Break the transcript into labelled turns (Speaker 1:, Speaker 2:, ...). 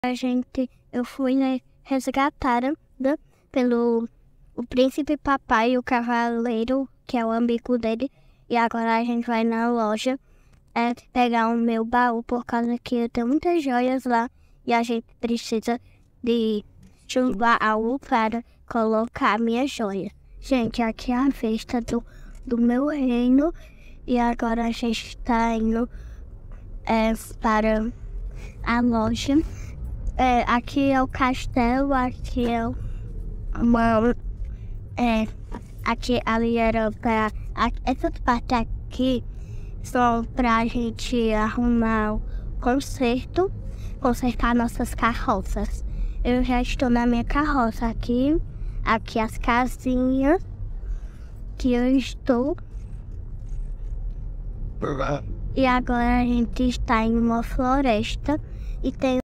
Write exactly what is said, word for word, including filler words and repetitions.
Speaker 1: A gente, eu fui, né, resgatada pelo o príncipe papai e o cavaleiro, que é o amigo dele. E agora a gente vai na loja é, pegar o meu baú, por causa que eu tenho muitas joias lá. E a gente precisa de um baú para colocar a minha joia. Gente, aqui é a festa do, do meu reino. E agora a gente está indo é, para a loja. É, aqui é o castelo, aqui é uma. É, aqui ali era pra. Essas partes aqui são pra gente arrumar o conserto, consertar nossas carroças. Eu já estou na minha carroça aqui, aqui as casinhas que eu estou. E agora a gente está em uma floresta e tem